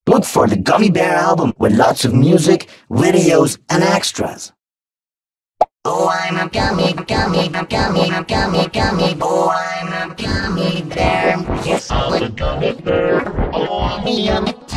Look for the Gummy Bear album with lots of music, videos, and extras. Oh, I'm a gummy, gummy, gummy, gummy, gummy. Oh, I'm a gummy bear. Yes, I'm a gummy bear. Oh, I'm a yummy.